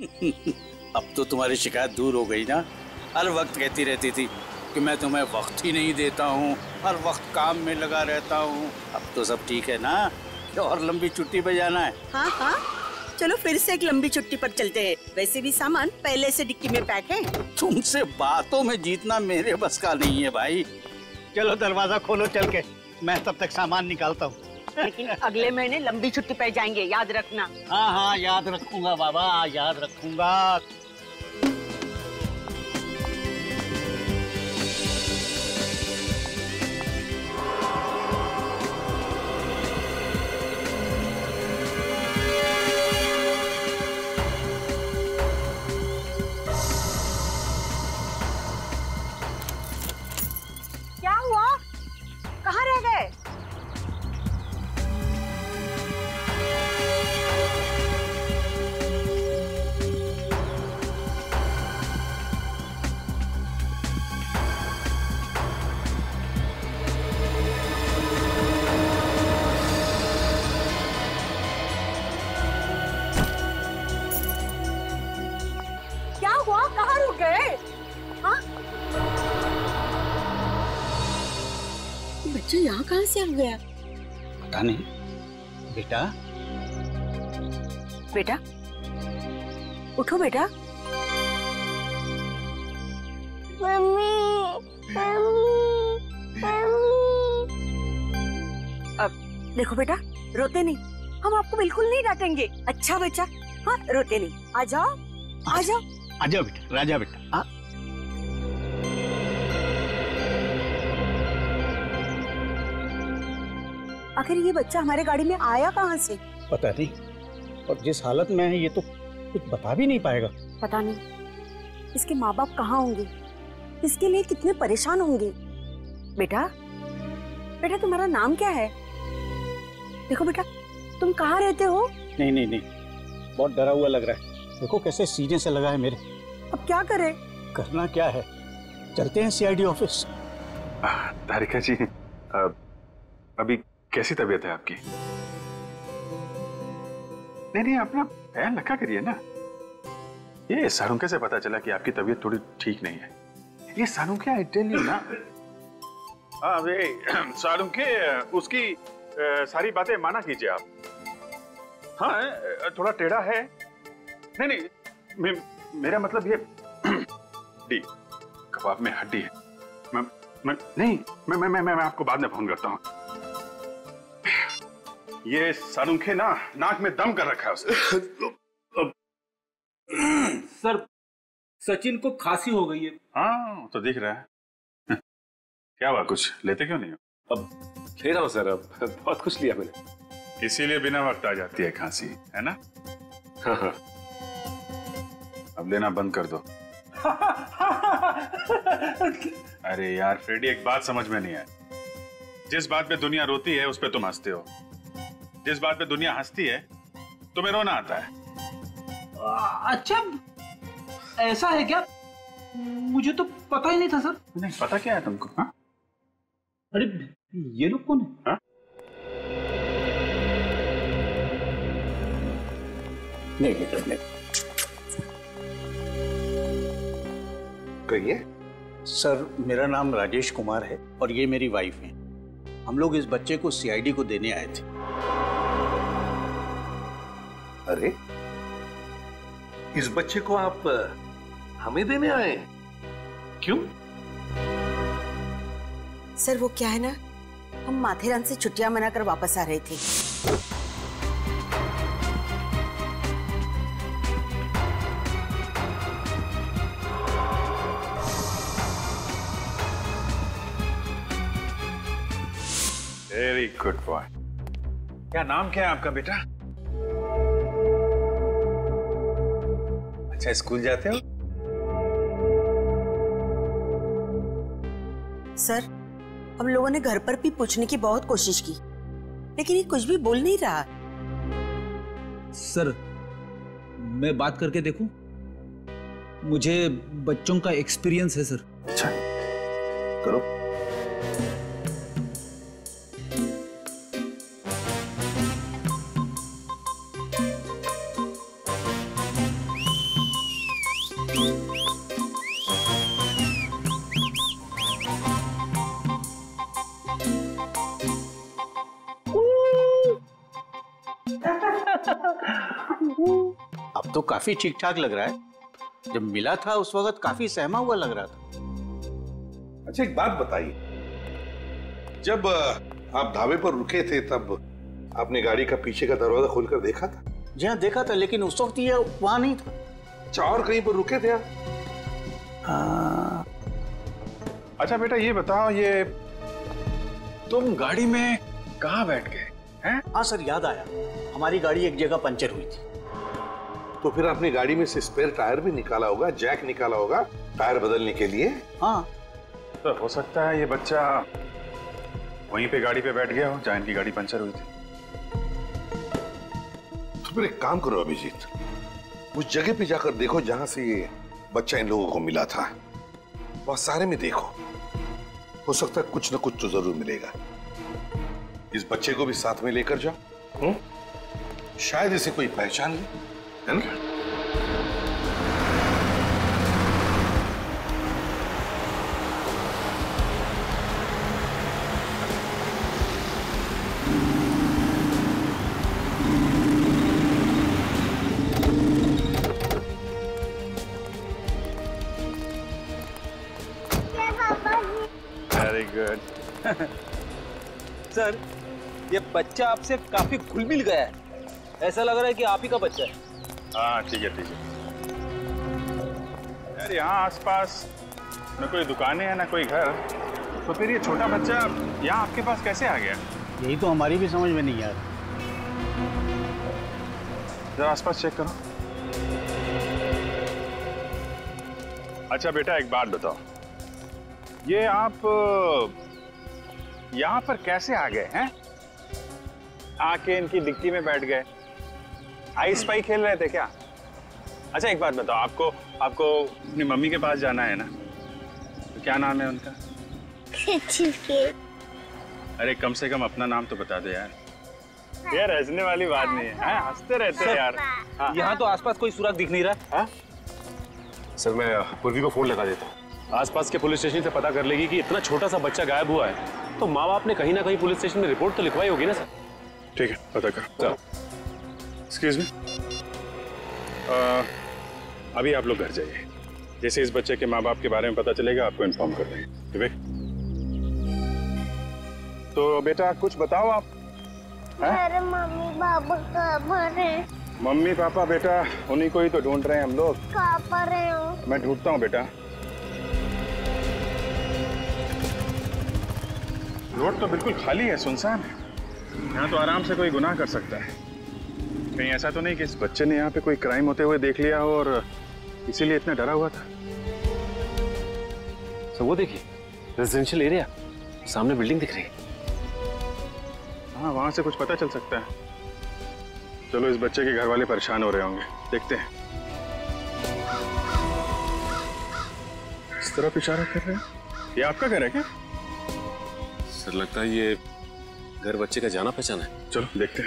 अब तो तुम्हारी शिकायत दूर हो गई ना। हर वक्त कहती रहती थी कि मैं तुम्हें वक्त ही नहीं देता हूँ, हर वक्त काम में लगा रहता हूँ। अब तो सब ठीक है ना कि और लंबी छुट्टी पे जाना है? हाँ हाँ, चलो फिर से एक लंबी छुट्टी पर चलते हैं। वैसे भी सामान पहले से डिक्की में पैक है। तुमसे बातों में जीतना मेरे बस का नहीं है भाई। चलो दरवाजा खोलो चल के, मैं तब तक सामान निकालता हूँ। लेकिन अगले महीने लंबी छुट्टी पे जाएंगे, याद रखना। हाँ हाँ याद रखूंगा बाबा, याद रखूंगा। क्या हुआ? कहाँ रह गए? क्या हुआ? कहाँ रुक गए? हाँ? बच्चा यहाँ कहाँ से आ गया? पता नहीं। बेटा बेटा उठो बेटा। मम्मी, अब देखो बेटा, रोते नहीं, हम आपको बिल्कुल नहीं डांटेंगे। अच्छा बच्चा, हाँ रोते नहीं। आ जाओ आ जाओ। आजा बेटा, राजा बेटा। आखिर ये बच्चा हमारे गाड़ी में आया कहाँ से? पता नहीं, और जिस हालत में है ये तो कुछ बता भी नहीं पाएगा। पता नहीं इसके माँ बाप कहाँ होंगे, इसके लिए कितने परेशान होंगे। बेटा बेटा तुम्हारा नाम क्या है? देखो बेटा, तुम कहाँ रहते हो? नहीं नहीं नहीं, बहुत डरा हुआ लग रहा है। देखो कैसे सीने से लगा है मेरे। अब क्या करें? करना क्या है, चलते हैं सीआईडी ऑफिस। तारिका जी, अभी कैसी तबीयत है आपकी? नहीं नहीं, अपना ख्याल रखा करिए ना। ये सारुंके से पता चला कि आपकी तबीयत थोड़ी ठीक नहीं है। ये सारुंके, आई टेल यू ना। हाँ वे सारुंके, उसकी सारी बातें माना कीजिए आप। हाँ थोड़ा टेढ़ा है। नहीं नहीं, मेरा मतलब ये डी कबाब में हड्डी है। मैं आपको बाद में फोन करता हूँ। ये सारुंखे ना नाक में दम कर रखा है उसने। सर सचिन को खांसी हो गई है। हाँ तो दिख रहा है। क्या हुआ, कुछ लेते क्यों नहीं हो? अब ले रहा हूँ सर, अब बहुत कुछ लिया मैंने। इसीलिए बिना वक्त आ जाती है खांसी, है ना? हाँ हाँ। अब लेना बंद कर दो। अरे यार फ्रेडी, एक बात समझ में नहीं आई। जिस बात पे दुनिया रोती है उस पे तुम हंसते हो, जिस बात पे दुनिया हंसती है तुम्हें रोना आता है। अच्छा ऐसा है क्या? मुझे तो पता ही नहीं था सर। नहीं पता क्या है तुमको? हाँ? अरे ये लोग कौन है? हाँ? नहीं बेटा नहीं। कहिए। सर मेरा नाम राजेश कुमार है और ये मेरी वाइफ है। हम लोग इस बच्चे को सीआईडी को देने आए थे। अरे इस बच्चे को आप हमें देने आए? क्यों? सर वो क्या है ना, हम माथेरान से छुट्टियां मनाकर वापस आ रहे थे। Very good boy. क्या नाम क्या है आपका बेटा? अच्छा स्कूल जाते हो? सर हम लोगों ने घर पर भी पूछने की बहुत कोशिश की, लेकिन ये कुछ भी बोल नहीं रहा। सर मैं बात करके देखूं? मुझे बच्चों का एक्सपीरियंस है सर। अच्छा करो। तो काफी ठीक ठाक लग रहा है। जब मिला था उस वक्त काफी सहमा हुआ लग रहा था। अच्छा एक बात बताइए, जब आप ढाबे पर रुके थे तब आपने गाड़ी का पीछे का दरवाजा खोलकर देखा था? जी हाँ देखा था, लेकिन उस वक्त ये वहां नहीं था। अच्छा, और कहीं पर रुके थे आप? हाँ। अच्छा बेटा ये बताओ, ये तुम गाड़ी में कहाँ बैठ गए हैं? हाँ सर याद आया, हमारी गाड़ी एक जगह पंचर हुई थी। तो फिर आपने गाड़ी में से स्पेयर टायर भी निकाला होगा, जैक निकाला होगा टायर बदलने के लिए। हाँ तो हो सकता है ये बच्चा वहीं पे गाड़ी पे बैठ गया हो जहाँ इनकी गाड़ी पंचर हुई थी। तो फिर एक काम करो अभिजीत, उस जगह पे जाकर देखो जहां से ये बच्चा इन लोगों को मिला था। वहां सारे में देखो, हो सकता है कुछ ना कुछ तो जरूर मिलेगा। इस बच्चे को भी साथ में लेकर जाओ, शायद इसे कोई पहचान ले, है ना? Very good. सर, ये बच्चा आपसे काफी घुल मिल गया है। ऐसा लग रहा है कि आप ही का बच्चा है। हाँ ठीक है ठीक है। यार यहाँ आसपास न कोई दुकानें हैं ना कोई घर, तो फिर ये छोटा बच्चा यहाँ आपके पास कैसे आ गया? यही तो हमारी भी समझ में नहीं आ रहा। जरा आसपास चेक करो। अच्छा बेटा एक बात बताओ, ये आप यहाँ पर कैसे आ गए हैं? आके इनकी डिक्की में बैठ गए, आई स्पाई खेल रहे थे क्या? अच्छा एक बात बताओ, आपको अपनी मम्मी के पास जाना है ना, तो क्या नाम है उनका? अरे कम से कम अपना नाम तो बता दो यार। यार हंसने वाली बात नहीं है, हंसते रहते हैं यार। यहाँ तो आसपास कोई सुराग दिख नहीं रहा। हाँ? सर मैं पूर्वी को फोन लगा देता हूँ, आसपास के पुलिस स्टेशन से पता कर लेगी कि इतना छोटा सा बच्चा गायब हुआ है, तो माँ बाप ने कहीं ना कहीं पुलिस स्टेशन में रिपोर्ट तो लिखवाई होगी ना सर। ठीक है पता करो। एक्सक्यूज मी, अभी आप लोग घर जाइए, जैसे इस बच्चे के माँ बाप के बारे में पता चलेगा आपको इन्फॉर्म कर देंगे। विवेक, तो बेटा कुछ बताओ आप। मेरे मम्मी पापा कहाँ पर हैं? मम्मी पापा बेटा उन्हीं को ही तो ढूंढ रहे हैं हम लोग। कहाँ पर हैं वो? मैं ढूंढता हूँ बेटा। रोड तो बिल्कुल खाली है, सुनसान है, यहाँ तो आराम से कोई गुनाह कर सकता है। कहीं ऐसा तो नहीं कि इस बच्चे ने यहाँ पे कोई क्राइम होते हुए देख लिया हो और इसीलिए इतना डरा हुआ था। सर वो देखिए, रेजिडेंशियल एरिया, सामने बिल्डिंग दिख रही है। हाँ वहां से कुछ पता चल सकता है। चलो इस बच्चे के घर वाले परेशान हो रहे होंगे, देखते हैं। इस तरफ इशारा कर रहे हैं, ये आपका घर है क्या? सर लगता है ये घर बच्चे का जाना पहचाना है। चलो देखते हैं।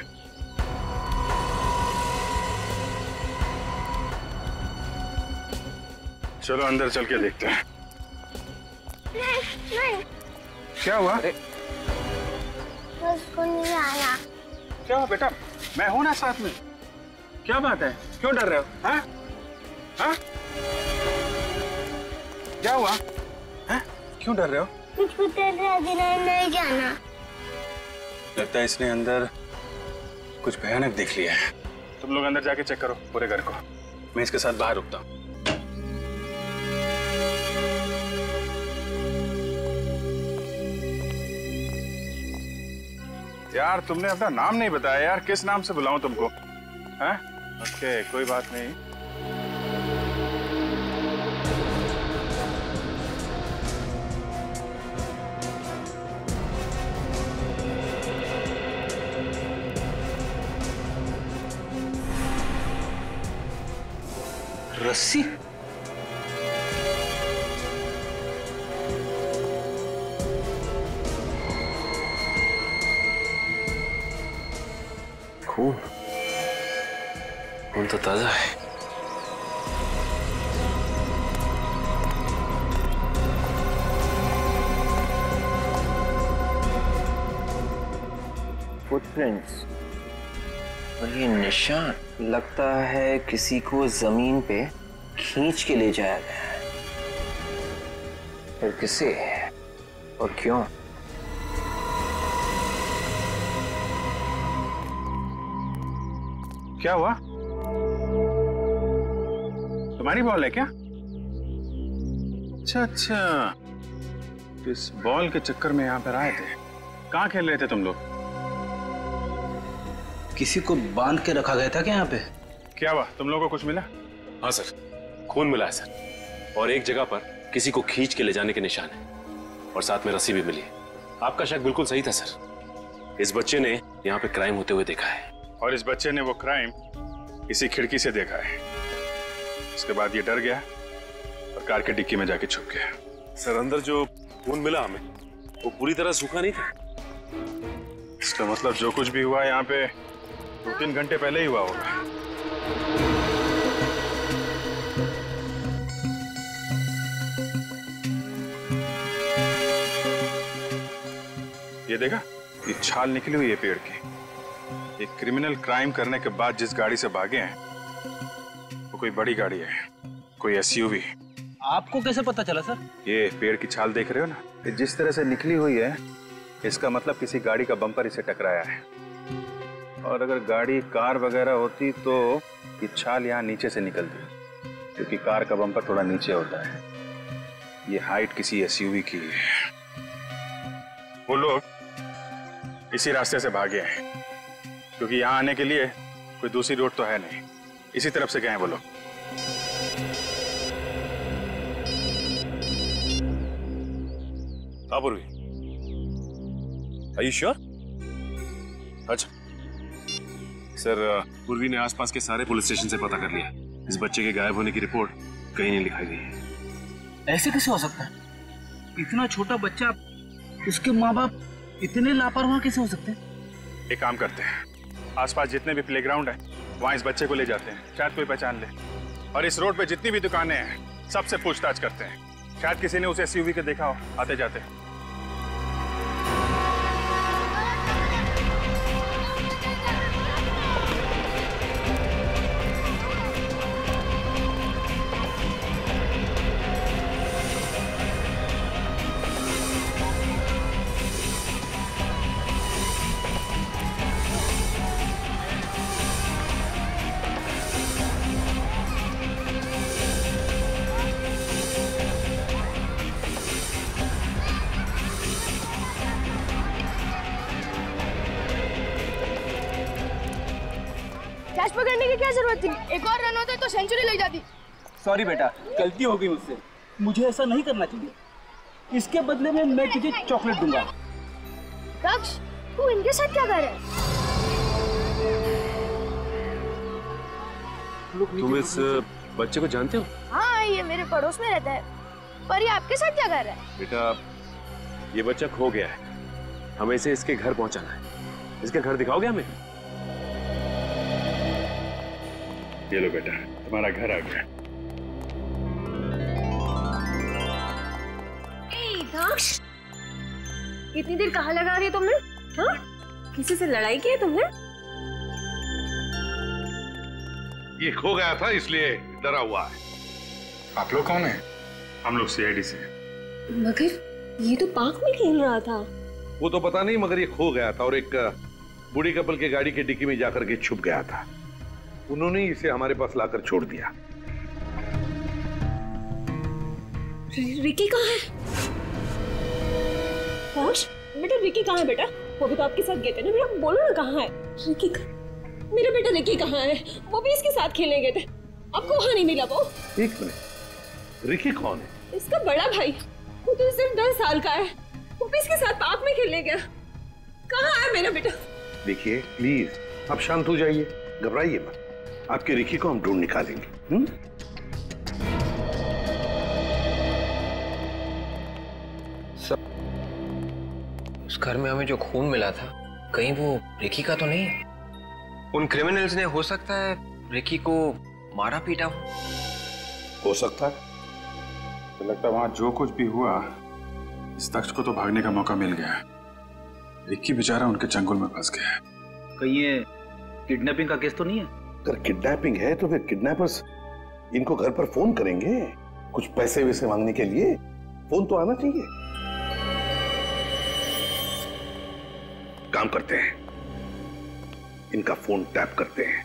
चलो अंदर चल के देखते हैं। नहीं, क्या हुआ? उसको नहीं आना। क्या हुआ बेटा? मैं हूं ना साथ में। क्या बात है, क्यों डर रहे हो? हाँ? हाँ? क्या हुआ? हाँ? क्यों डर रहे हो? मुझको नहीं जाना। लगता है इसने अंदर कुछ भयानक देख लिया है। तुम लोग अंदर जाके चेक करो पूरे घर को, मैं इसके साथ बाहर रुकता हूँ। यार तुमने अपना नाम नहीं बताया यार, किस नाम से बुलाऊं तुमको? हैं? ओके कोई बात नहीं। रस्सी? खून, खून तो ताजा है। फुटप्रिंट्स, और ये निशान लगता है किसी को जमीन पे खींच के ले जाया गया है। फिर किसे और क्यों? क्या हुआ? तुम्हारी बॉल है क्या? अच्छा अच्छा, तो इस बॉल के चक्कर में यहाँ पर आए थे। कहाँ खेल रहे थे तुम लोग? किसी को बांध के रखा गया था क्या यहाँ पे? क्या हुआ, तुम लोगों को कुछ मिला? हाँ सर, खून मिला है सर, और एक जगह पर किसी को खींच के ले जाने के निशान है, और साथ में रस्सी भी मिली है। आपका शक बिल्कुल सही था सर। इस बच्चे ने यहाँ पे क्राइम होते हुए देखा है, और इस बच्चे ने वो क्राइम इसी खिड़की से देखा है। उसके बाद ये डर गया और कार के डिक्की में जाके छुप गया। सर अंदर जो खून मिला हमें वो पूरी तरह सूखा नहीं था। इसका मतलब जो कुछ भी हुआ यहाँ पे 2-3 घंटे पहले ही हुआ होगा। ये देखा, ये छाल निकली हुई है पेड़ की। एक क्रिमिनल क्राइम करने के बाद जिस गाड़ी से भागे हैं वो कोई बड़ी गाड़ी है, कोई एसयूवी। आपको कैसे पता चला सर? ये पेड़ की छाल देख रहे हो ना, ये जिस तरह से निकली हुई है, इसका मतलब किसी गाड़ी का बम्पर इसे टकराया है। और अगर गाड़ी कार वगैरह होती तो ये छाल यहाँ नीचे से निकलती, क्योंकि कार का बम्पर थोड़ा नीचे होता है। ये हाइट किसी एसयूवी की है। वो लोग इसी रास्ते से भागे हैं, क्योंकि यहाँ आने के लिए कोई दूसरी रोड तो है नहीं। इसी तरफ से गए हैं वो लोग। हाँ पूर्वी, Are you sure? अच्छा सर, पूर्वी ने आसपास के सारे पुलिस स्टेशन से पता कर लिया। इस बच्चे के गायब होने की रिपोर्ट कहीं नहीं लिखाई गई है। ऐसे कैसे हो सकता है? इतना छोटा बच्चा, उसके माँ बाप इतने लापरवाह कैसे हो सकते हैं? एक काम करते हैं, आसपास जितने भी प्लेग्राउंड है वहाँ इस बच्चे को ले जाते हैं, शायद कोई पहचान ले। और इस रोड पे जितनी भी दुकानें हैं सबसे पूछताछ करते हैं, शायद किसी ने उसे एसयूवी के देखा हो आते जाते। कैच पकड़ने की क्या जरूरत थी? एक और रन होते तो सेंचुरी लग जाती। सॉरी बेटा, गलती हो गई मुझसे। मुझे ऐसा नहीं करना चाहिए। इसके बदले में मैं तुझे चॉकलेट दूंगा। दक्ष, तू इनके साथ क्या कर रहा है? तुम इस बच्चे को जानते हो? हाँ, ये मेरे पड़ोस में रहता है। पर ये आपके साथ क्या कर रहा है? बेटा, ये बच्चा खो गया है, हमें इसे इसके घर पहुंचाना है। इसके घर दिखाओगे हमें? ये लो बेटा, तुम्हारा घर आ गया। दक्ष, इतनी देर कहाँ लगा रही तुमने? हाँ? किसी से लड़ाई की है तुमने? ये खो गया था इसलिए डरा हुआ है। आप लोग कौन हैं? हम लोग सीआईडी से। मगर ये तो पार्क में खेल रहा था। वो तो पता नहीं, मगर ये खो गया था और एक बूढ़ी कपल के गाड़ी के डिक्की में जाकर के छुप गया था। उन्होंने इसे हमारे पास लाकर छोड़ दिया। रिकी कहाँ है? बेटा रिकी कहाँ है? बेटा वो भी तो आपके साथ गए थे ना, बेटा बोलो ना कहाँ है रिकी? मेरा बेटा रिकी कहाँ है? वो भी इसके साथ खेलने गए थे, आपको वहाँ नहीं मिला वो? एक मिनट, रिकी कौन है? इसका बड़ा भाई, वो तो सिर्फ 10 साल का है, वो भी इसके साथ पार्क में खेलने गया। कहाँ है मेरा बेटा? देखिए प्लीज आप शांत हो जाइए, घबराइए मत। आपके रिकी को हम ढूंढ निकालेंगे। उस घर में हमें जो खून मिला था, कहीं वो रिकी का तो नहीं है? उन क्रिमिनल्स ने हो सकता है रिकी को मारा पीटा हो सकता है। तो लगता है वहां जो कुछ भी हुआ, इस दक्ष को तो भागने का मौका मिल गया। रिकी बेचारा उनके चंगुल में फंस गया। कहीं ये किडनैपिंग का केस तो नहीं है? अगर किडनैपिंग है तो फिर किडनैपर्स इनको घर पर फोन करेंगे कुछ पैसे वैसे मांगने के लिए। फोन तो आना चाहिए। काम करते हैं, इनका फोन टैप करते हैं।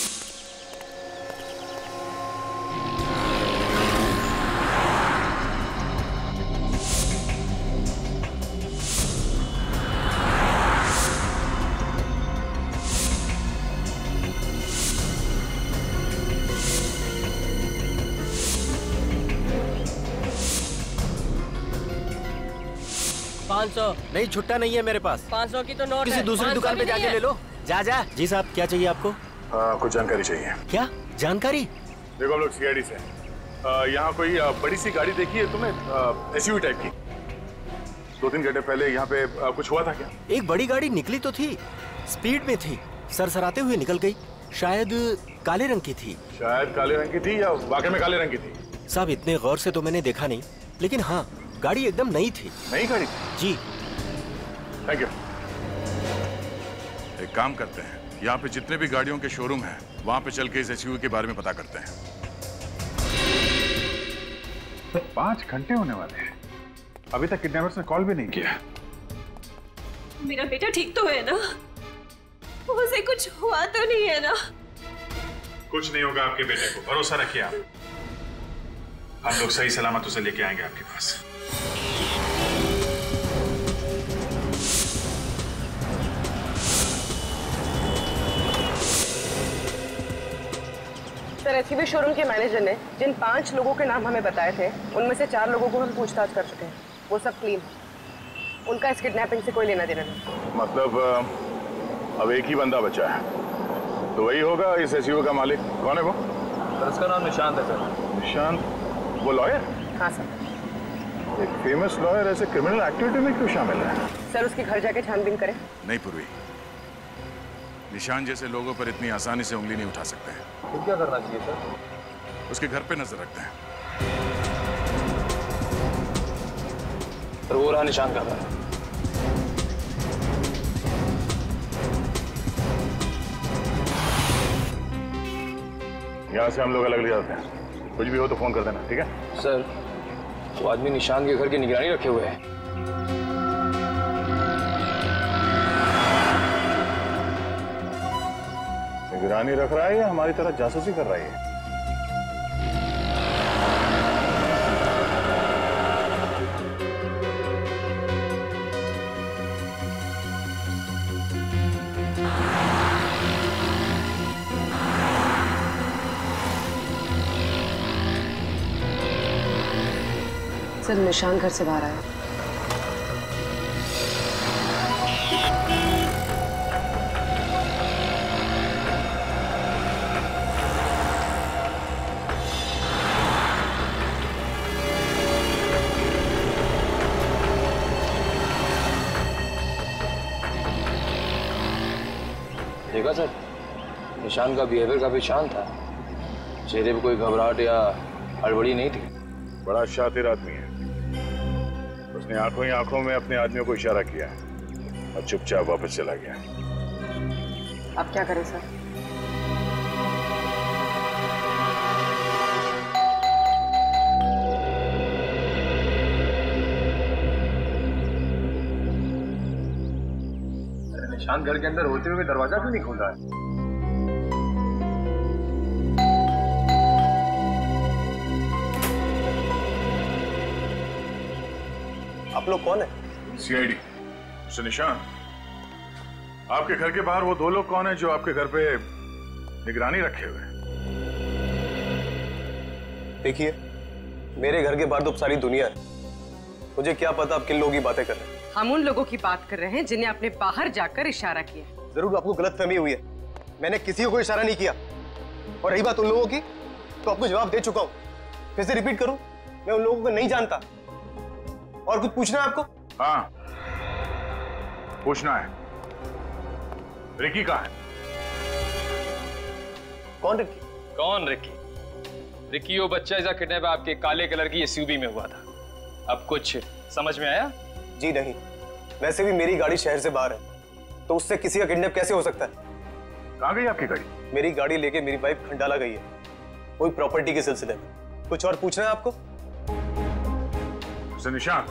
नहीं, छुट्टा नहीं है मेरे पास। 500 की तो नोट किसी दूसरी दुकान पे जाके ले लो। जा। जी साहब, क्या चाहिए आपको? कुछ जानकारी चाहिए। क्या जानकारी? देखो हम लोग सीआईडी से यहाँ कोई बड़ी सी गाड़ी देखी है तुमने, एसयूवी टाइप की? 2-3 घंटे पहले यहाँ पे कुछ हुआ था क्या? एक बड़ी गाड़ी निकली तो थी, स्पीड में थी, सरसराते हुए निकल गई। शायद काले रंग की थी। शायद काले रंग की थी या वाकई में काले रंग की थी? साहब इतने गौर से तो मैंने देखा नहीं, लेकिन हाँ गाड़ी एकदम नई थी। नई गाड़ी? जी। Thank you. एक काम करते हैं, यहाँ पे जितने भी गाड़ियों के शोरूम हैं, वहाँ पे चल के इस एसयूवी के बारे में पता करते हैं। 5 घंटे होने वाले हैं, अभी तक किडनैपर्स ने कॉल भी नहीं किया। मेरा बेटा ठीक तो है ना? उसे कुछ हुआ तो नहीं है ना? कुछ नहीं होगा आपके बेटे को, भरोसा रखिए आप। हम लोग सही सलामत उसे लेके आएंगे आपके पास। सर, एसयूवी शोरूम के मैनेजर ने जिन 5 लोगों के नाम हमें बताए थे, उनमें से 4 लोगों को हम पूछताछ कर चुके हैं। वो सब क्लीन, उनका इस किडनैपिंग से कोई लेना देना नहीं। मतलब अब एक ही बंदा बचा है, तो वही होगा इस एसयूवी का मालिक। कौन है वो? सर उसका नाम निशांत है। सर निशांत? वो लॉयर? हाँ सर। एक फेमस लॉयर ऐसे क्रिमिनल एक्टिविटी में क्यों शामिल है? सर उसके घर जाके छानबीन करें। नहीं पूर्वी, निशान जैसे लोगों पर इतनी आसानी से उंगली नहीं उठा सकते हैं। तो क्या करना चाहिए सर? उसके घर पे नजर रखते हैं। सर वो रहा निशान का घर। यहाँ से हम लोग अलग ले जाते हैं, कुछ भी हो तो फोन कर देना, ठीक है? सर वो आदमी निशान के घर की निगरानी रखे हुए है। निगरानी रख रहा है या हमारी तरह जासूसी कर रहा है? सर निशान घर से बाहर आया। देखा सर, निशान का बिहेवियर काफी शांत था, चेहरे पे कोई घबराहट या हड़बड़ी नहीं थी। बड़ा शातिर आदमी है। उसने आंखों ही आंखों में अपने आदमियों को इशारा किया और चुपचाप वापस चला गया। अब क्या करें सर? निशान घर के अंदर होते हुए दरवाजा क्यों नहीं खोल रहा है? आप लोग कौन है? सीआईडी। मिस्टर निशान, आपके घर के बाहर वो 2 लोग कौन है जो आपके घर पे निगरानी रखे हुए हैं? देखिए, मेरे घर के बाहर तो सारी दुनिया है, मुझे क्या पता आप किन लोगों की बातें कर रहे हैं। हम उन लोगों की बात कर रहे हैं जिन्हें आपने बाहर जाकर इशारा किया। जरूर आपको गलतफहमी हुई है, मैंने किसी को इशारा नहीं किया। और रही बात उन लोगों की, तो आपको जवाब दे चुका हूं। फिर से रिपीट करूं, मैं उन लोगों को नहीं जानता। और कुछ पूछना है आपको? हाँ, पूछना है। रिकी कहाँ है? कौन रिकी? कौन रिकी? रिकी वो बच्चा जैसा किडनैप आपके काले कलर की एसयूवी में हुआ था। अब कुछ समझ में आया? जी नहीं, वैसे भी मेरी गाड़ी शहर से बाहर है, तो उससे किसी का किडनैप कैसे हो सकता है? कहाँ गई आपकी गाड़ी? मेरी गाड़ी लेके मेरी वाइफ खंडाला गई है, कोई प्रॉपर्टी के सिलसिले में। कुछ और पूछना है आपको? निशांत,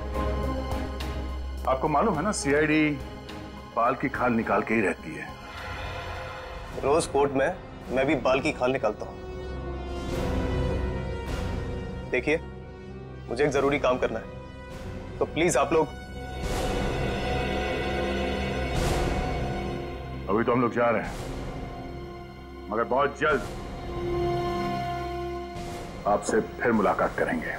आपको मालूम है ना सीआईडी बाल की खाल निकाल के ही रहती है। रोज कोर्ट में मैं भी बाल की खाल निकालता हूं। देखिए, मुझे एक जरूरी काम करना है, तो प्लीज आप लोग। अभी तो हम लोग जा रहे हैं, मगर बहुत जल्द आपसे फिर मुलाकात करेंगे।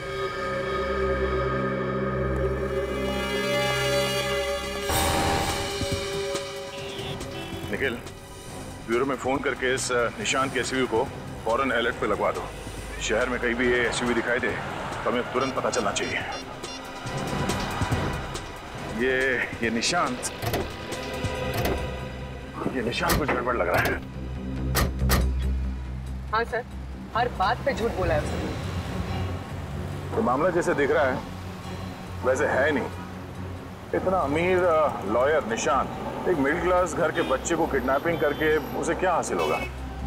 निखिल, ब्यूरो में फोन करके इस निशांत के एसयूवी को फौरन अलर्ट पे लगवा दो। शहर में कहीं भी ये एसयूवी दिखाई दे तो हमें तुरंत पता चलना चाहिए। ये निशांत कुछ गड़बड़ लग रहा है। हाँ सर, हर बात पे झूठ बोला है उसने। तो मामला जैसे दिख रहा है वैसे है नहीं। इतना अमीर लॉयर निशांत एक मिडिल क्लास घर के बच्चे को किडनैपिंग करके उसे क्या हासिल होगा?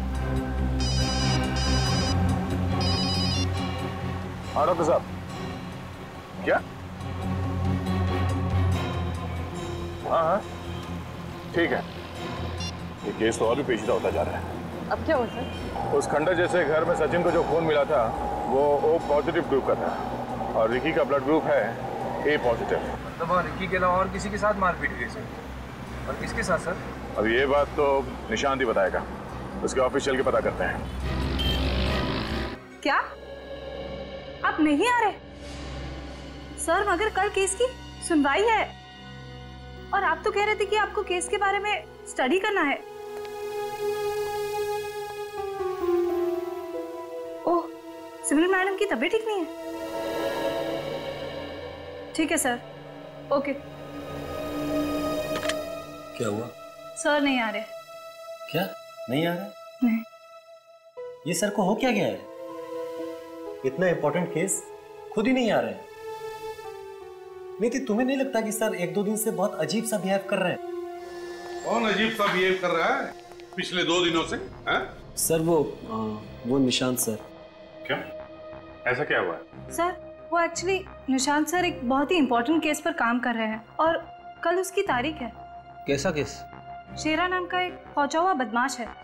हाँ डॉक्टर साहब, क्या? हाँ, ठीक है। ये केस तो और भी पेचीदा होता जा रहा है। अब क्या हुआ सर? उस खंडर जैसे घर में सचिन को जो खून मिला था वो O पॉजिटिव ग्रुप का था और रिकी का ब्लड ग्रुप है A पॉजिटिव। मतलब रिकी के अलावा और किसी के साथ मारपीट हुई सर? और किसके साथ सर? अब ये बात तो निशांत ही बताएगा, उसके ऑफिस चल के पता करते हैं। क्या आप नहीं आ रहे सर? मगर कल केस की सुनवाई है और आप तो कह रहे थे कि आपको केस के बारे में स्टडी करना है। ओह, सिमरन मैडम की तबीयत ठीक नहीं है। ठीक है सर, ओके। क्या हुआ? सर नहीं आ रहे। क्या नहीं आ रहा? नहीं। ये सर को हो क्या गया है? इतना इंपॉर्टेंट केस खुद ही नहीं आ रहे हैं। नहीं थी, तुम्हें नहीं लगता कि सर एक दो दिन से बहुत अजीब सा बिहेव कर रहे हैं? कौन अजीब सा बिहेव कर रहा है पिछले 2 दिनों से? सर वो निशांत सर। क्या? ऐसा क्या हुआ? सर वो एक्चुअली निशांत सर एक बहुत ही इम्पोर्टेंट केस पर काम कर रहे हैं और कल उसकी तारीख है। कैसा केस? शेरा नाम का एक पहुंचा हुआ बदमाश है।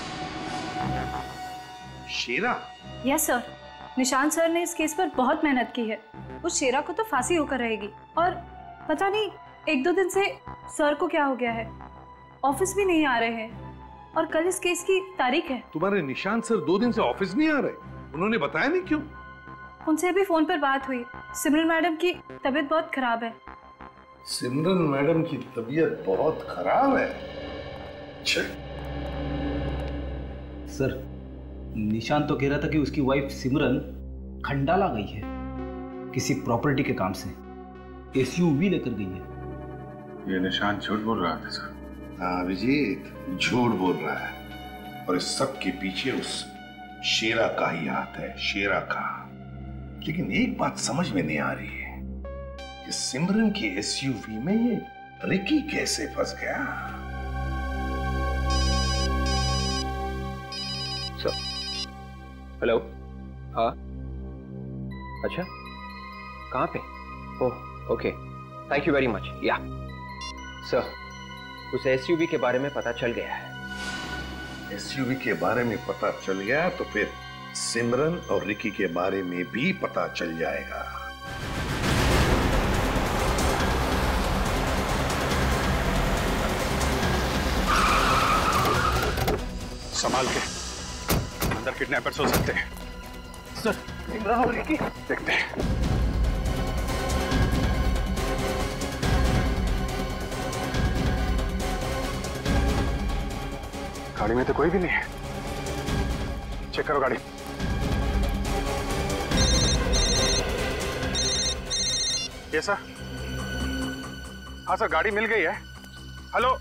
Shera? Yes sir, Nishant sir ने इस केस पर बहुत मेहनत की है। उस शेरा को तो फांसी होकर रहेगी और पता नहीं 1-2 दिन से सर को क्या हो गया है, ऑफिस भी नहीं आ रहे हैं और कल इस केस की तारीख है। तुम्हारे निशांत सर 2 दिन से ऑफिस नहीं आ रहे? उन्होंने बताया नहीं क्यों? उनसे अभी फोन पर बात हुई, सिमरन मैडम की तबीयत बहुत खराब है। सिमरन मैडम की तबीयत बहुत खराब है? अच्छा। सर निशांत तो कह रहा था कि उसकी वाइफ सिमरन खंडाला गई है किसी प्रॉपर्टी के काम से, एसयूवी लेकर गई है। ये निशांत झूठ बोल रहा था सर। हाँ अभिजीत, झूठ बोल रहा है और इस सब के पीछे उस शेरा का ही हाथ है, शेरा का। लेकिन एक बात समझ में नहीं आ रही है कि सिमरन की एसयूवी में ये रिकी कैसे फंस गया? Sir hello. हाँ अच्छा, कहाँ पे? Oh okay, thank you very much. Yeah sir, उस एसयूवी के बारे में पता चल गया है। एसयूवी के बारे में पता चल गया तो फिर सिमरन और रिकी के बारे में भी पता चल जाएगा। संभाल के, अंदर किडनैपर्स हो सकते हैं। सर सिमरन और रिकी देखते हैं। गाड़ी में तो कोई भी नहीं है। चेक करो गाड़ी। ये सर? हाँ सर, गाड़ी मिल गई है। हेलो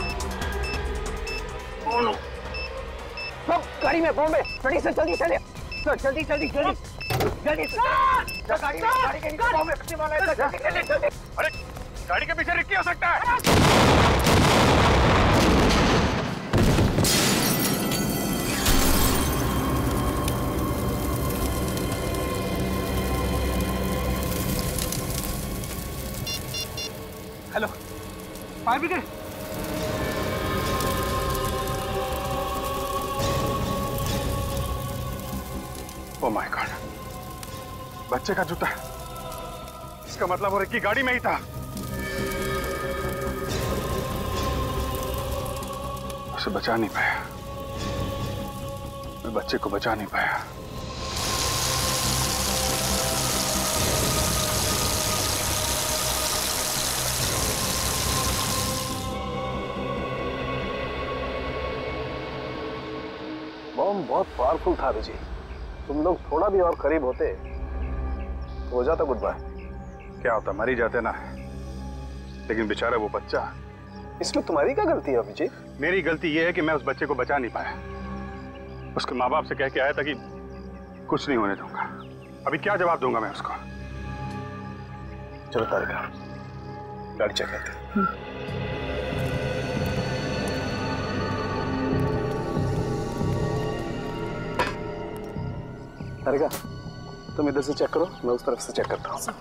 गाड़ी में बॉम्बे, जल्दी से जल्दी चले। सर जल्दी जल्दी जल्दी जल्दी गाड़ी के नीचे बॉम्ब रखने वाला है, जल्दी जल्दी जल्दी। अरे गाड़ी के पीछे रिक्की हो सकता है। Hello fire brigade. Oh my god, बच्चे का जूता। इसका मतलब वो रिक्की गाड़ी में ही था। उसे बचा नहीं पाया, मैं बच्चे को बचा नहीं पाया। बॉम्ब बहुत पावरफुल था विजय, तुम लोग थोड़ा भी और करीब होते तो हो जाता गुड बाय। क्या होता, मर ही जाते ना। लेकिन बेचारा वो बच्चा। इसमें तुम्हारी क्या गलती है अभिजीत? मेरी गलती ये है कि मैं उस बच्चे को बचा नहीं पाया। उसके माँ बाप से कह के आया था कि कुछ नहीं होने दूंगा। अभी क्या जवाब दूंगा मैं उसको? चलो तारिका, गाड़ी चेक करते हैं। तारिका, तुम इधर से चेक करो, मैं उस तरफ से चेक करता हूँ।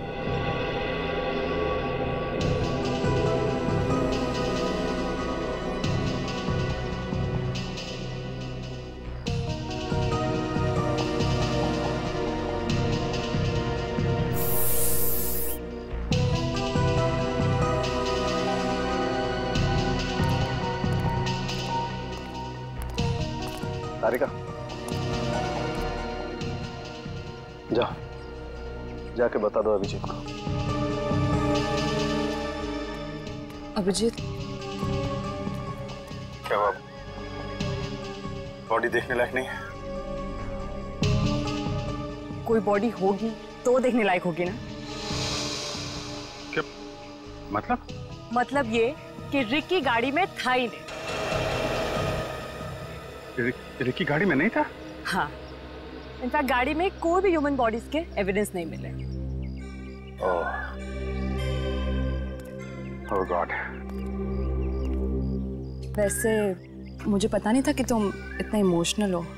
तारिका, जाओ, जाके बता दो अभिजीत को। अभिजीत, क्या हुआ? बॉडी देखने लायक नहीं है? कोई बॉडी होगी तो देखने लायक होगी ना। क्या मतलब? मतलब ये कि रिक्की गाड़ी में था ही नहीं। रिक्की गाड़ी में नहीं था? हाँ, इनफैक्ट गाड़ी में कोई भी ह्यूमन बॉडीज के एविडेंस नहीं मिले। Oh god. वैसे मुझे पता नहीं था कि तुम इतना इमोशनल हो।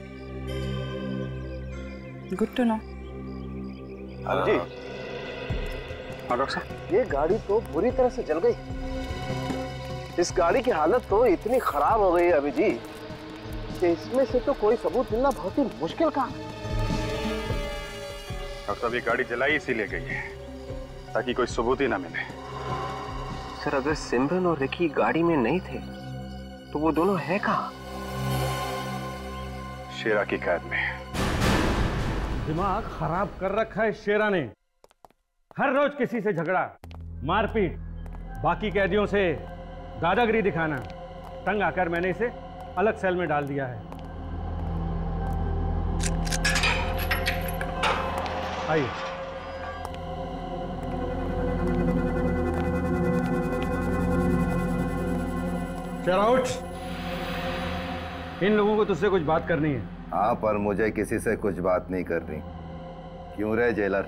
Good to know. अभिजीत, हाँ डॉक्टर साहब, ये गाड़ी तो बुरी तरह से जल गई। इस गाड़ी की हालत तो इतनी खराब हो गई है अभिजीत कि इसमें से तो कोई सबूत मिलना बहुत ही मुश्किल काम है। डॉक्टर साहब, ये गाड़ी जलाई इसीलिए गई है ताकि कोई सबूत ही ना मिले। सर, अगर सिमरन और रिकी गाड़ी में नहीं थे तो वो दोनों है कहाँ? शेरा की कैद में। दिमाग खराब कर रखा है शेरा ने। हर रोज किसी से झगड़ा, मारपीट, बाकी कैदियों से दादागिरी दिखाना। तंग आकर मैंने इसे अलग सेल में डाल दिया है। आइए। शेरा उठ, इन लोगों को तुझसे कुछ बात करनी है। हाँ, पर मुझे किसी से कुछ बात नहीं करनी। क्यों रे जेलर,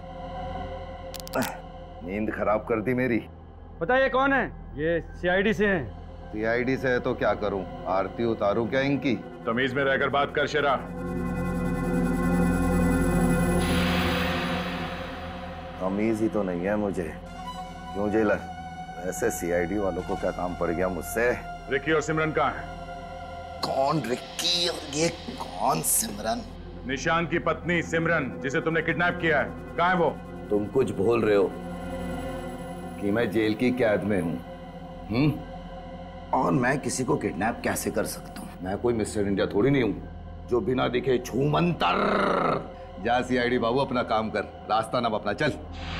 नींद खराब कर दी मेरी। पता ये कौन है? ये सीआईडी से हैं। सीआईडी से है तो क्या करूं? आरती उतारूं क्या इनकी? तमीज में रहकर बात कर शेरा। तमीज ही तो नहीं है मुझे। क्यों जेलर, ऐसे सीआईडी वालों को क्या काम पड़ गया मुझसे? रिक्की और सिमरन कहाँ हैं? कौन रिक्की और ये कौन सिमरन? निशान की पत्नी सिमरन, जिसे तुमने किडनैप किया है, कहाँ है वो? तुम कुछ भूल रहे हो कि मैं जेल की कैद में हूँ। और मैं किसी को किडनैप कैसे कर सकता हूँ? मैं कोई मिस्टर इंडिया थोड़ी नहीं हूँ जो बिना दिखे छूमंतर। जा सीआईडी बाबू, अपना काम कर, रास्ता ना अपना, चल।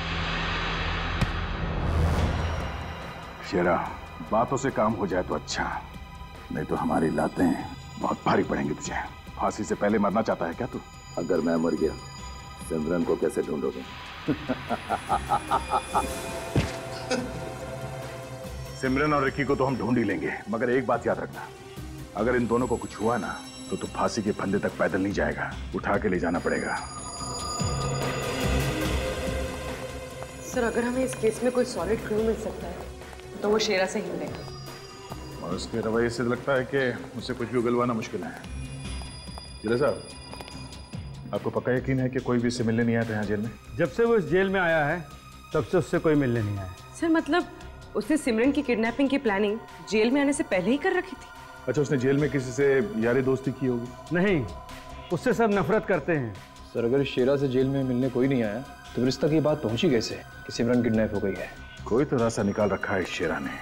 शेरा, बातों से काम हो जाए तो अच्छा, नहीं तो हमारी लातें बहुत भारी पड़ेंगी तुझे। फांसी से पहले मरना चाहता है क्या तू? अगर मैं मर गया, सिमरन को कैसे ढूंढोगे? सिमरन और रिक्की को तो हम ढूंढ ही लेंगे, मगर एक बात याद रखना, अगर इन दोनों को कुछ हुआ ना तो फांसी के फंदे तक पैदल नहीं जाएगा, उठा के ले जाना पड़ेगा। सर, अगर हमें इस केस में कोई सॉलिड क्लू मिल सकता है तो वो शेरा से ही मिलेगा। और उसके रवैये से लगता है कि मुझसे कुछ भी उगलवाना मुश्किल है। जिला साहब, आपको पक्का यकीन है कि कोई भी इससे मिलने नहीं आया था यहाँ जेल में? जब से वो इस जेल में आया है तब से उससे कोई मिलने नहीं आया। सर, मतलब उसने सिमरन की किडनैपिंग की प्लानिंग जेल में आने से पहले ही कर रखी थी। अच्छा, उसने जेल में किसी से यारी दोस्ती की होगी? नहीं, उससे सब नफरत करते हैं। सर, अगर शेरा से जेल में मिलने कोई नहीं आया तो फिर इस तक ये बात पहुंची कैसे कि सिमरन किडनैप हो गई है? कोई तो रास्ता निकाल रखा है इस शेरा ने।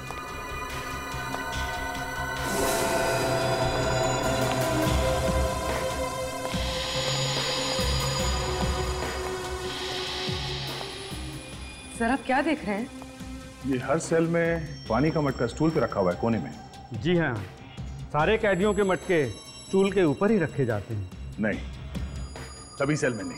सर, आप क्या देख रहे हैं? ये हर सेल में पानी का मटका स्टूल पे रखा हुआ है कोने में। जी हाँ, सारे कैदियों के मटके स्टूल के ऊपर ही रखे जाते हैं। नहीं, सभी सेल में नहीं।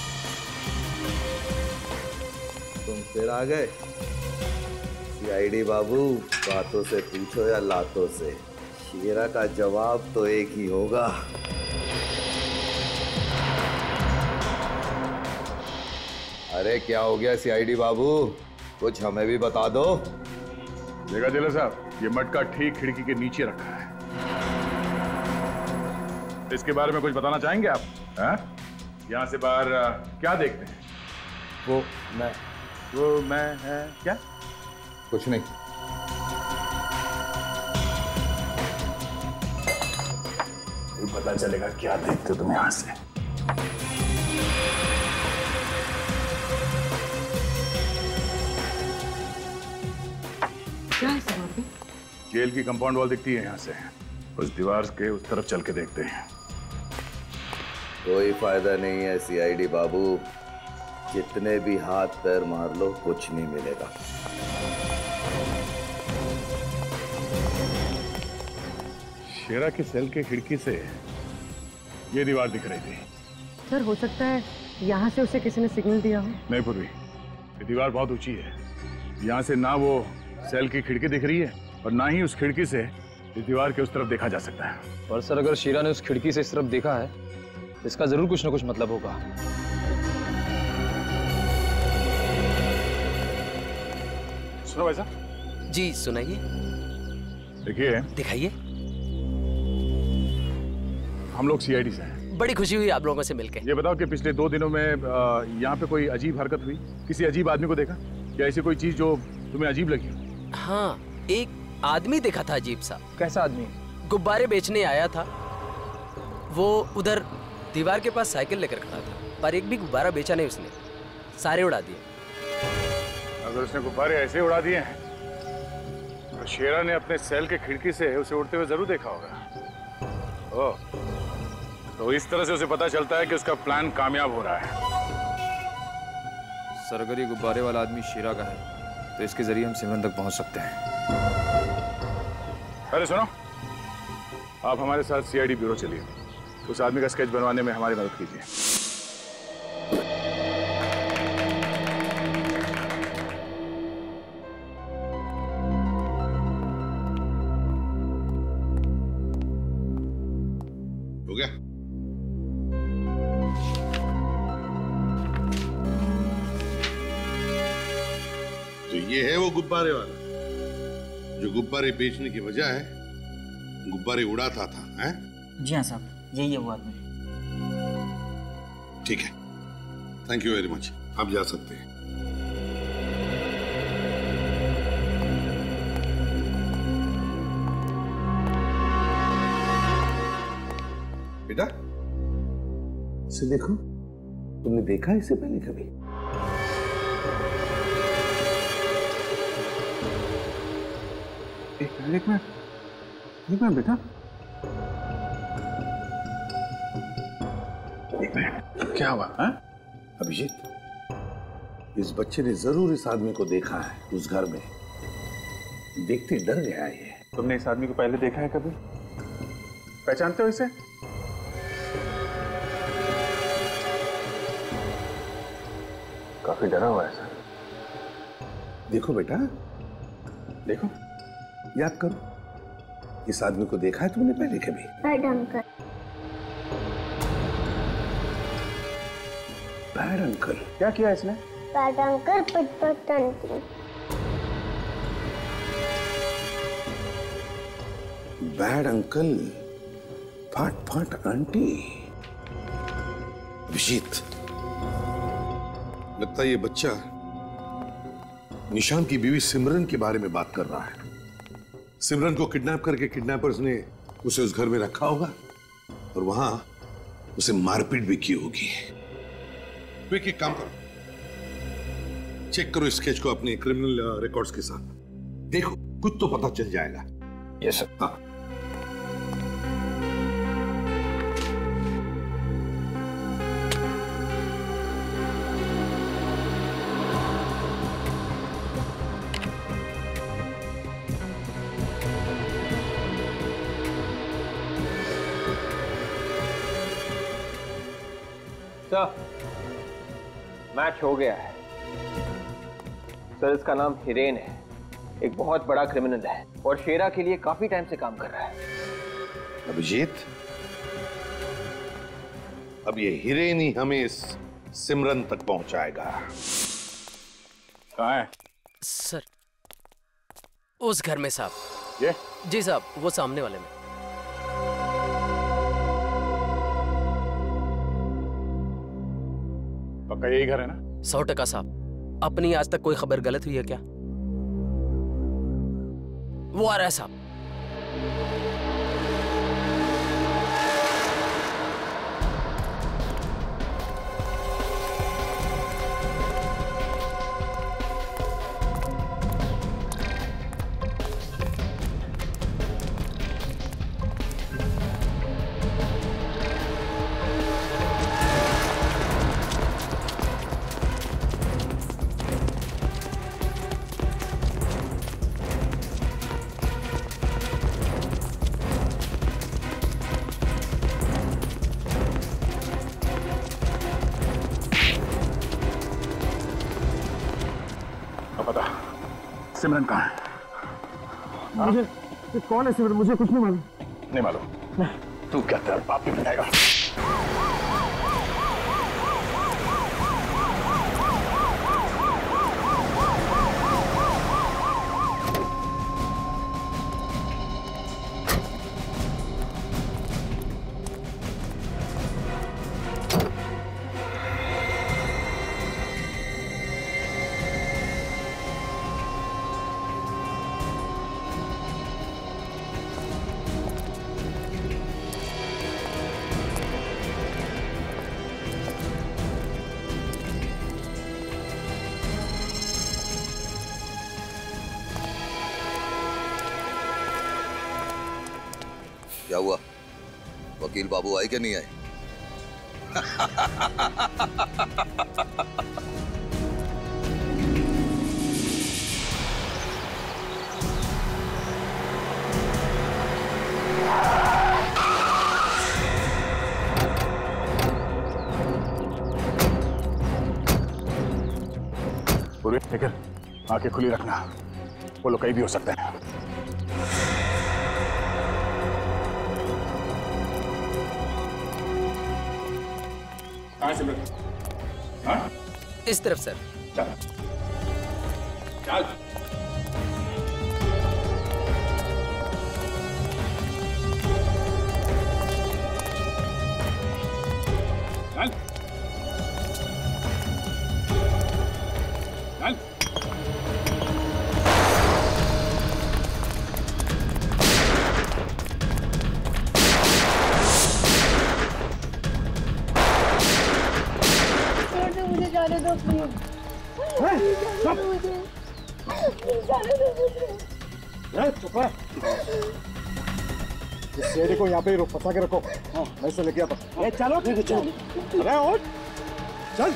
तुम फिर आ गए? सीआईडी बाबू, बातों से पूछो या लातों से, शेरा का जवाब तो एक ही होगा। अरे क्या हो गया सीआईडी बाबू, कुछ हमें भी बता दो। देखा जिला साहब, ये मटका ठीक खिड़की के नीचे रखा है। इसके बारे में कुछ बताना चाहेंगे आप? यहाँ से बाहर क्या देखते हैं? वो मैं है क्या? कुछ नहीं। पता चलेगा क्या देखते हो तुम यहाँ से। क्या है सर? वहाँ पे जेल की कंपाउंड वॉल दिखती है यहाँ से। उस दीवार के उस तरफ चल के देखते हैं। कोई फायदा नहीं है सीआईडी बाबू, जितने भी हाथ पैर मार लो कुछ नहीं मिलेगा। शेरा के सेल के खिड़की से ये दीवार दिख रही थी। सर, हो सकता है यहाँ से उसे किसी ने सिग्नल दिया हो। नहीं पूर्वी, ये दीवार बहुत ऊंची है। यहाँ से ना वो सेल की खिड़की दिख रही है और ना ही उस खिड़की से इस दीवार के उस तरफ देखा जा सकता है। पर सर, अगर शेरा ने उस खिड़की से इस तरफ देखा है तो इसका जरूर कुछ ना कुछ मतलब होगा। सुनो भाई साहब। जी सुनाइए। देखिए, दिखाइए। हम लोग सीआईडी से हैं। बड़ी खुशी हुई आप लोगों से मिलके। ये बताओ कि पिछले 2 दिनों में यहाँ पे कोई अजीब हरकत हुई? किसी अजीब आदमी को देखा या ऐसी कोई चीज जो तुम्हें अजीब लगी? हाँ, एक आदमी देखा था अजीब सा। कैसा आदमी? गुब्बारे बेचने आया था। वो उधर दीवार के पास साइकिल लेकर खड़ा था, पर एक भी गुब्बारा बेचा नहीं उसने, सारे उड़ा दिए। अगर उसने गुब्बारे ऐसे उड़ा दिए हैं तो शेरा ने अपने सेल के खिड़की से उसे उड़ते हुए जरूर देखा होगा। ओह, तो इस तरह से उसे पता चलता है कि उसका प्लान कामयाब हो रहा है। सर, अगर ये गुब्बारे वाला आदमी शेरा का है तो इसके जरिए हम सिमरन तक पहुंच सकते हैं। अरे सुनो, आप हमारे साथ सीआईडी ब्यूरो चलिए। उस आदमी का स्केच बनवाने में हमारी मदद कीजिए। हो गया? तो ये है वो गुब्बारे वाला जो गुब्बारे बेचने की बजाय गुब्बारे उड़ाता था, हैं? जी हाँ साहब, यही है वो आदमी। ठीक है, थैंक यू वेरी मच। आप जा सकते हैं। बेटा, इसे देखो। तुमने देखा इससे पहले कभी? एक मिनट बेटा, एक मिनट, क्या हुआ? अभिजीत, इस बच्चे ने जरूर इस आदमी को देखा है उस घर में। देखते डर गया है ये। तुमने इस आदमी को पहले देखा है कभी? पहचानते हो इसे? काफी डरा हुआ है सर। देखो बेटा, देखो, याद करो, इस आदमी को देखा है तुमने पहले कभी? Bad uncle. Bad uncle? क्या किया इसने? बैड अंकल पिट आंटी। बैड अंकल फट आंटी। अभिजीत, लगता है ये बच्चा निशान की बीवी सिमरन के बारे में बात कर रहा है। सिमरन को किडनैप करके किडनैपर्स ने उसे उस घर में रखा होगा और वहां उसे मारपीट भी की होगी। तो एक काम करो, चेक करो इस स्केच को अपने क्रिमिनल रिकॉर्ड्स के साथ। देखो कुछ तो पता चल जाएगा। Yes sir. हाँ, मैच हो गया है सर। इसका नाम हिरेन है, एक बहुत बड़ा क्रिमिनल है और शेरा के लिए काफी टाइम से काम कर रहा है। अभिजीत, अब ये हिरेन ही हमें इस सिमरन तक पहुंचाएगा। कहाँ है सर? उस घर में साहब। ये? जी साहब, वो सामने वाले में। पक्का यही घर है ना? 100% साहब। अपनी आज तक कोई खबर गलत हुई है क्या? वो आ रहा है साहब। सिमरन कहाँ है? मुझे कौन है सिमरन? मुझे कुछ नहीं मालूम। नहीं मालूम? तू क्या तेरा बाप भी बताएगा? क्या हुआ? वकील बाबू आए क्या नहीं आए? पूरी लेकर आंखें खुली रखना, वो लोग कहीं भी हो सकते हैं। हाँ? इस तरफ सर। चल चल। चल चल। मुझे जाने दो प्लीज। जाने दो मुझे। चुप है। इस शेरे को यहाँ पे ही फंसा के रखो। हाँ, मैं इसे लेके आता हूँ। चलो ठीक है, चलो। अरे और चल।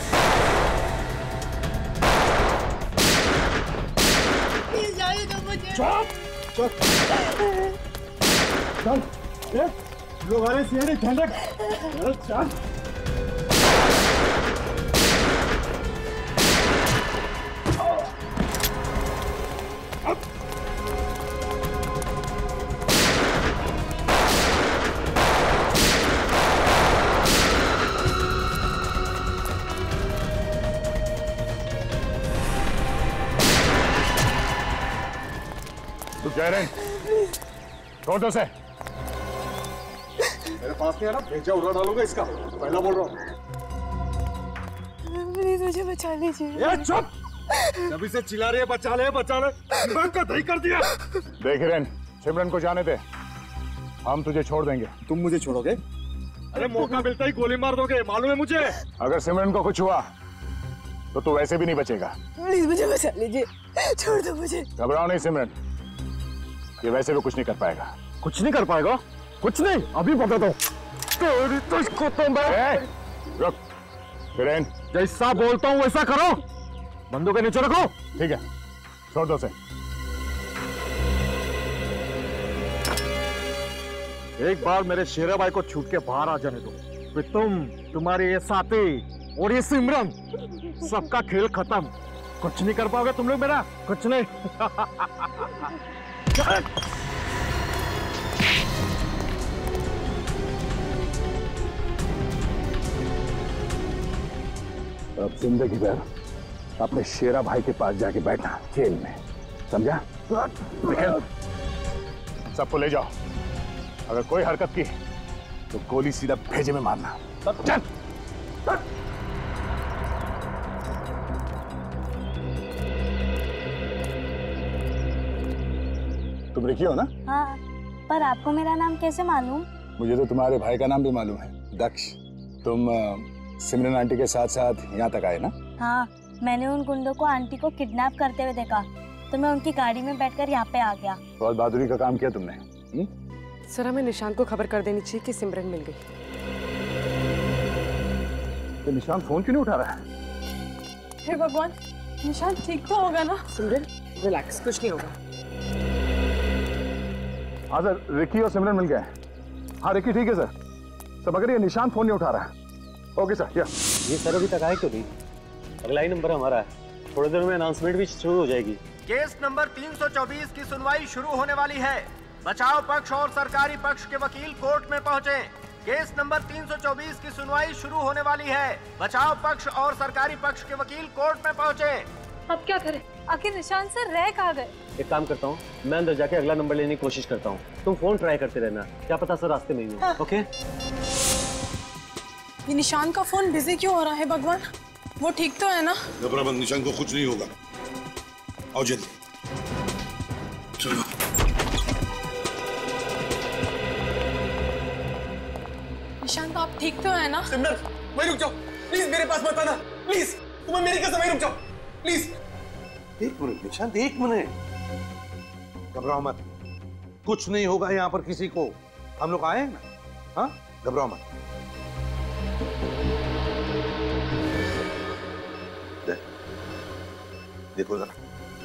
जाने दो मुझे। चुप चुप। चल लोग आ रहे, शेरे ध्यान रख। चल। जयरेन, छोड़ दो उसे। मेरे पास नहीं है ना, भेजा उड़ा डालूंगा इसका, पहला बोल रहा हूँ। प्लीज मुझे बचा लीजिए। ये चुप, जब इसे चिल्ला रही है बचा ले दिमाग का दही कर दिया। देख हिरेन, सिमरन को जाने दे, हम तुझे छोड़ देंगे। तुम मुझे छोड़ोगे? अरे मौका मिलता ही गोली मार दोगे, मालूम है मुझे। अगर सिमरन को कुछ हुआ तो तू वैसे भी नहीं बचेगा। प्लीज मुझे बचा लीजिए, छोड़ दो मुझे। घबराओ नहीं सिमरन, ये वैसे भी कुछ नहीं कर पाएगा। कुछ नहीं कर पाएगा? कुछ नहीं, अभी बता दो। तुझको तो मैं रुक हिरेन, जैसा बोलता हूँ वैसा करो। बंदूक के नीचे रखो। ठीक है, छोड़ दो उसे। एक बार मेरे शेरा भाई को छूट के बाहर आ जाने दो, फिर तुम, तुम्हारे ये साथी और ये सिमरन, सबका खेल खत्म। कुछ नहीं कर पाओगे तुम लोग मेरा, कुछ नहीं। अब जिंदगी भर अपने शेरा भाई के पास जाके बैठना जेल में, समझा? सबको ले जाओ, अगर कोई हरकत की तो गोली सीधा भेजे में मारना। चल। तुम रिकी हो ना? हाँ, पर आपको मेरा नाम कैसे मालूम? मुझे तो तुम्हारे भाई का नाम भी मालूम है, दक्ष। तुम सिमरन आंटी के साथ साथ यहाँ तक आए ना? हाँ, मैंने उन गुंडों को आंटी को किडनैप करते हुए देखा, तो मैं उनकी गाड़ी में बैठकर यहाँ पे आ गया। बहुत बहादुरी का काम किया तुमने। सर, हमें निशांत को खबर कर देनी चाहिए कि सिमरन मिल गई। तो निशांत फोन क्यों नहीं उठा रहा है? हे भगवान, निशांत ठीक तो होगा ना? सिमरन रिलैक्स, कुछ नहीं होगा। हाँ सर, रिकी और सिमरन मिल गए। हाँ रिकी ठीक है सर, मगर ये निशांत फोन नहीं उठा रहा है। Okay sir. ये सर अभी तक आए क्यों नहीं? अगला ही नंबर हमारा है, थोड़ी देर में अनाउंसमेंट भी शुरू हो जाएगी। केस नंबर 324 की सुनवाई शुरू होने वाली है। बचाव पक्ष और सरकारी पक्ष के वकील कोर्ट में पहुंचे। केस नंबर 324 की सुनवाई शुरू होने वाली है। बचाव पक्ष और सरकारी पक्ष के वकील कोर्ट में पहुंचे। अब क्या करें? आखिर निशांत सर रह कहाँ गए? एक काम करता हूँ, मैं अंदर जाके अगला नंबर लेने की कोशिश करता हूँ, तुम फोन ट्राई करते रहना, क्या पता सर रास्ते में ही हो। हाँ। ओके? ये निशांत का फोन बिजी क्यों हो रहा है भगवान? वो ठीक तो है ना? घबरा मत, निशांत को कुछ नहीं होगा। आओ जल्दी चलो। निशांत आप ठीक तो है ना? सिमरन, वहीं रुक जाओ प्लीज, मेरे पास मत आना प्लीज, तुम्हें मेरी कसम, वहीं रुक जाओ प्लीज। एक मिनट निशांत, एक मिनट, घबराओ मत, कुछ नहीं होगा यहाँ पर किसी को। हम लोग आए हैं ना? हाँ, घबराओ मत। देखो जरा,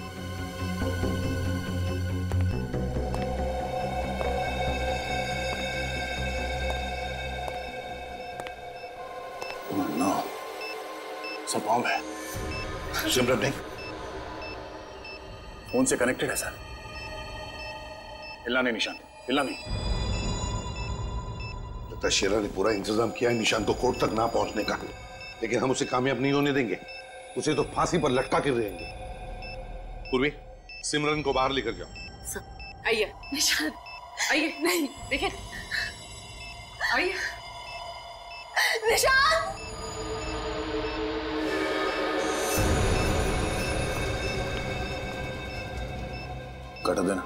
नो, सब बॉम्ब है। सिमरन नहीं, फोन से कनेक्टेड है सर। हिलना नहीं निशांत, हिलना नहीं। लगता है शेरा ने पूरा इंतजाम किया है निशांत को कोर्ट तक ना पहुंचने का, लेकिन हम उसे कामयाब नहीं होने देंगे। उसे तो फांसी पर लटका के रहेंगे। पूर्वी, सिमरन को बाहर लेकर जाओ। आइए निशांत, आइए। नहीं देखिए, आइए निशांत। कट देना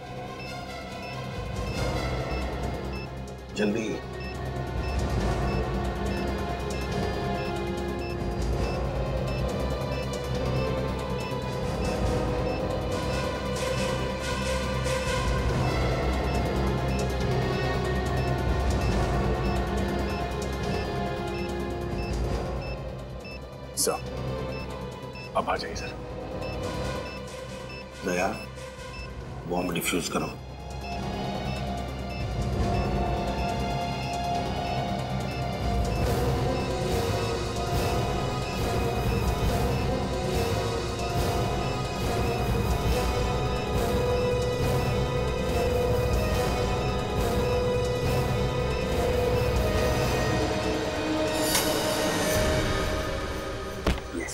जल्दी। सर, अब आ जाइए सर। दया, बॉम्ब डिफ्यूज करो।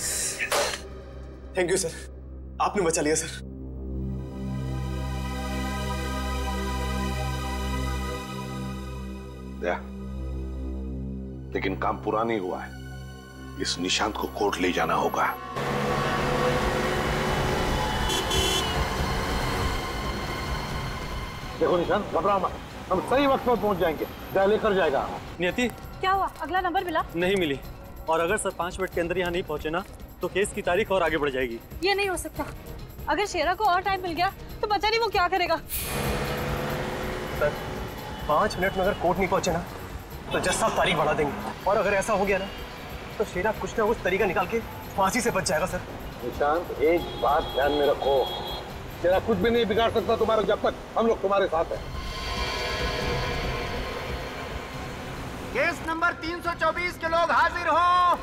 थैंक यू सर, आपने बचा लिया सर। दया, लेकिन काम पूरा नहीं हुआ है। इस निशांत को कोर्ट ले जाना होगा। देखो निशांत, घबराओ मत, हम सही वक्त पर पहुंच जाएंगे। दया लेकर जाएगा। नियति, क्या हुआ? अगला नंबर मिला? नहीं मिली, और अगर सर 5 मिनट के अंदर यहाँ नहीं पहुंचे ना तो केस की तारीख और आगे बढ़ जाएगी। ये नहीं हो सकता। अगर शेरा को और टाइम मिल गया तो पता नहीं वो क्या करेगा। सर 5 मिनट में अगर कोर्ट नहीं पहुंचे ना तो जज साहब तारीख बढ़ा देंगे, और अगर ऐसा हो गया ना तो शेरा कुछ ना कुछ तरीका निकाल के फांसी से बच जाएगा। सर निशांत, एक बात ध्यान में रखो, शेरा कुछ भी नहीं बिगाड़ सकता तुम्हारा जब तक हम लोग तुम्हारे साथ हैं। केस नंबर 324 के लोग हाजिर हो।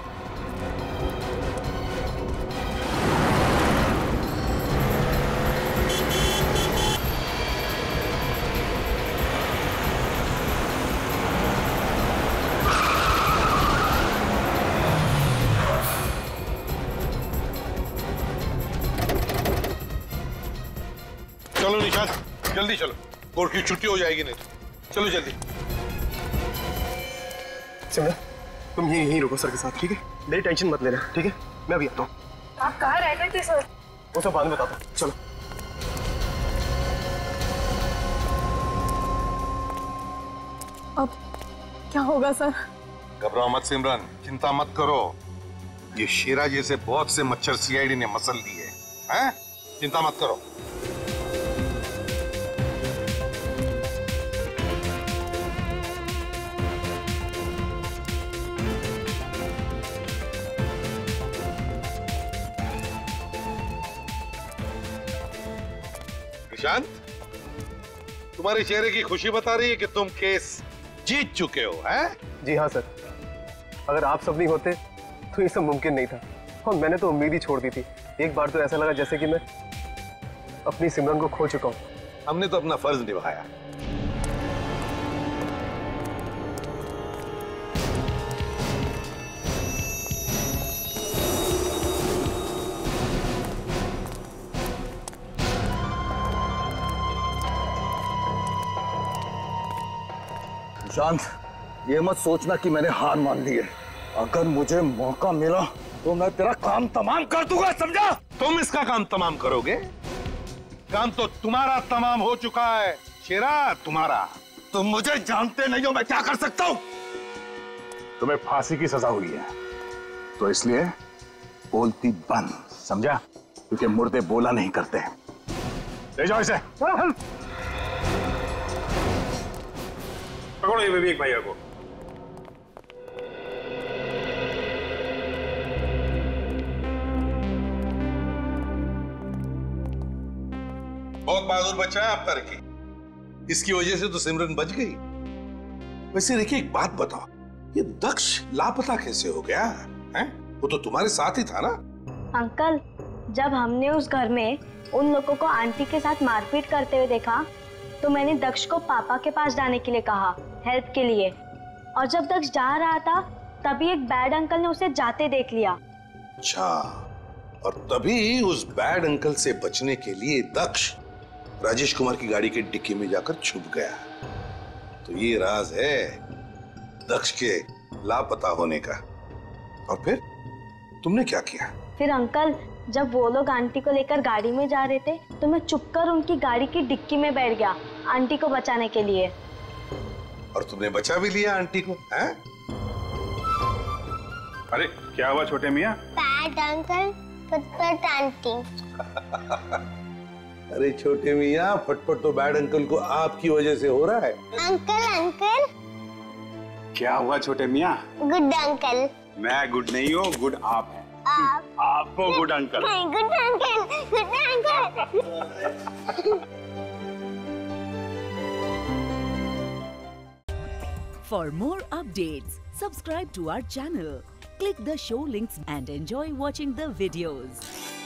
चलो निशांत, जल्दी चलो, कोर्ट की छुट्टी हो जाएगी नहीं तो। चलो जल्दी। सिमरन, तुम यहीं रुको सर के साथ, ठीक है? मेरी टेंशन मत लेना, ठीक है? मैं अभी आता हूँ। आप कहाँ रह गए थे सर? वो सब बाद में बताता हूँ। चलो। अब क्या होगा सर? घबराओ मत सिमरन, चिंता मत करो। ये शेरा जैसे बहुत से मच्छर सीआईडी ने मसल लिए हैं, चिंता मत करो। निशांत, तुम्हारे चेहरे की खुशी बता रही है कि तुम केस जीत चुके हो, हैं? जी हाँ सर, अगर आप सब नहीं होते तो ये सब मुमकिन नहीं था, और मैंने तो उम्मीद ही छोड़ दी थी। एक बार तो ऐसा लगा जैसे कि मैं अपनी सिमरन को खो चुका हूँ। हमने तो अपना फर्ज निभाया। शांत, ये मत सोचना कि मैंने हार मान ली है। अगर मुझे मौका मिला तो मैं तेरा काम तमाम कर दूंगा, समझा? तुम इसका काम तमाम करोगे? काम तो तुम्हारा तमाम हो चुका है शेरा, तुम्हारा। तुम मुझे जानते नहीं हो, मैं क्या कर सकता हूँ? तुम्हें फांसी की सजा हुई है, तो इसलिए बोलती बंद, समझा? क्योंकि मुर्दे बोला नहीं करते। ले जाओ इसे। पकड़ो ये विवेक भैया को। बहुत बहादुर बच्चा है आपका रिकी, इसकी वजह से तो सिमरन बच गई। वैसे रिकी, एक बात बताओ, ये दक्ष लापता कैसे हो गया है? वो तो तुम्हारे साथ ही था ना? अंकल, जब हमने उस घर में उन लोगों को आंटी के साथ मारपीट करते हुए देखा तो मैंने दक्ष को पापा के पास जाने के लिए कहा, हेल्प के लिए। और जब दक्ष जा रहा था तभी एक बैड अंकल ने उसे जाते देख लिया। अच्छा, और तभी उस बैड अंकल से बचने के लिए दक्ष राजेश कुमार की गाड़ी के डिक्की में जाकर छुप गया। तो ये राज है दक्ष के लापता होने का। और फिर तुमने क्या किया? फिर अंकल, जब वो लोग आंटी को लेकर गाड़ी में जा रहे थे तो मैं चुपकर उनकी गाड़ी की डिक्की में बैठ गया आंटी को बचाने के लिए। और तुमने बचा भी लिया आंटी को, हैं? अरे क्या हुआ छोटे मियाँ? बैड अंकल, फटफट आंटी। अरे छोटे मियाँ, फटफट तो बैड अंकल को आपकी वजह से हो रहा है। Uncle uncle. क्या हुआ छोटे मियाँ? Good uncle. मैं गुड नहीं हूँ, गुड आप हैं। आप हो good uncle. Good uncle, good uncle. For more updates, subscribe to our channel, click the show links and enjoy watching the videos.